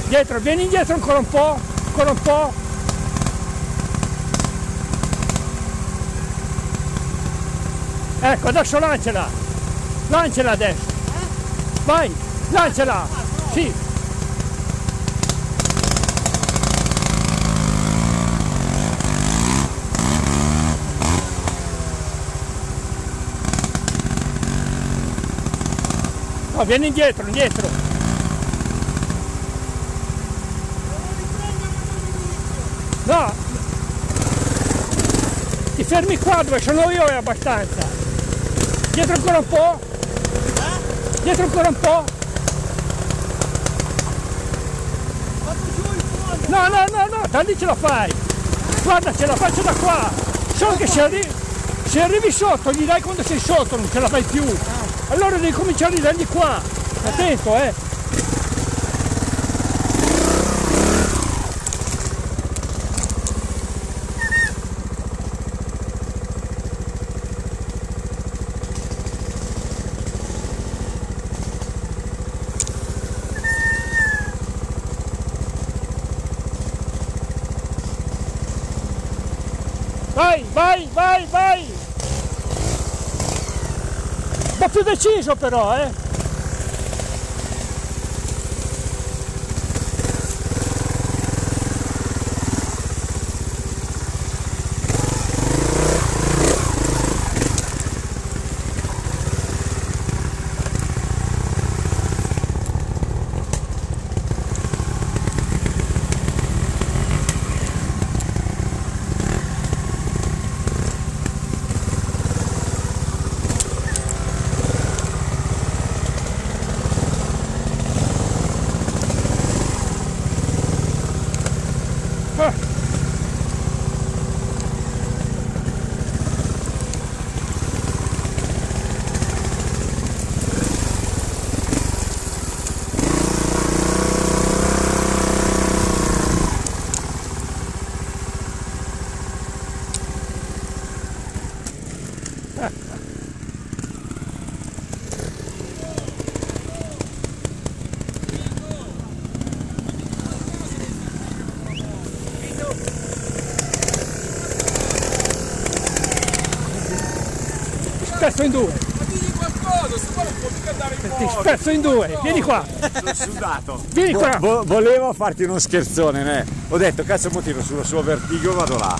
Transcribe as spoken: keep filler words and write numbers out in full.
Dietro, vieni indietro ancora un po', ancora un po'. Ecco, adesso lanciala. Lanciala adesso. Vai, lanciala. Sì. No, vieni indietro, indietro. No, ti fermi qua dove sono io, è abbastanza. Dietro ancora un po'. Dietro ancora un po'. No, no, no, no, da lì ce la fai. Guarda, ce la faccio da qua. Solo che se arrivi, se arrivi sotto, gli dai quando sei sotto, non ce la fai più. Allora devi cominciare a dargli qua. Attento, eh. Vai, vai, vai, vai! Un po' più deciso però, eh! Spezzo in due. Ma digli qualcosa, se vuole non può mica andare in Ti moto. spezzo in due, vieni qua. Sono sudato. Vieni qua. Vo- volevo farti uno scherzone, né? Ho detto, cazzo, mo tiro sullo suo vertigo, vado là.